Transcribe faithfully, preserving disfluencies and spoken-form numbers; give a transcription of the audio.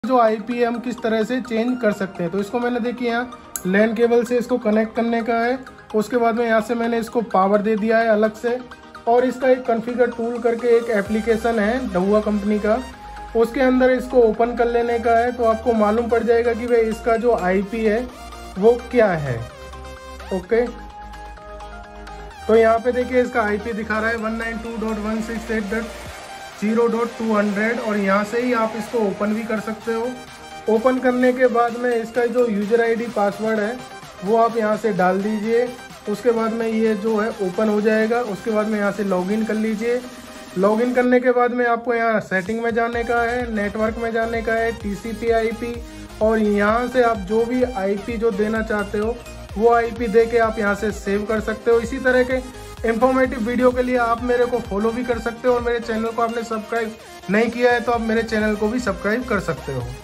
जो आईपी है हम किस तरह से चेंज कर सकते हैं। तो इसको मैंने देखिए यहाँ लैन केबल से इसको कनेक्ट करने का है। उसके बाद में यहाँ से मैंने इसको पावर दे दिया है अलग से, और इसका एक कॉन्फ़िगर टूल करके एक एप्लीकेशन है डहुआ कंपनी का, उसके अंदर इसको ओपन कर लेने का है। तो आपको मालूम पड़ जाएगा कि भाई इसका जो आईपी है वो क्या है। ओके, तो यहाँ पे देखिए इसका आईपी दिखा रहा है one nine two dot one six eight dot zero dot two hundred, और यहाँ से ही आप इसको ओपन भी कर सकते हो। ओपन करने के बाद में इसका जो यूज़र आईडी पासवर्ड है वो आप यहाँ से डाल दीजिए। उसके बाद में ये जो है ओपन हो जाएगा। उसके बाद में यहाँ से लॉगिन कर लीजिए। लॉगिन करने के बाद में आपको यहाँ सेटिंग में जाने का है, नेटवर्क में जाने का है, टीसीपी आईपी, और यहाँ से आप जो भी आईपी जो देना चाहते हो वो आईपी दे के आप यहाँ से सेव कर सकते हो। इसी तरह के इंफॉर्मेटिव वीडियो के लिए आप मेरे को फॉलो भी कर सकते हो, और मेरे चैनल को आपने सब्सक्राइब नहीं किया है तो आप मेरे चैनल को भी सब्सक्राइब कर सकते हो।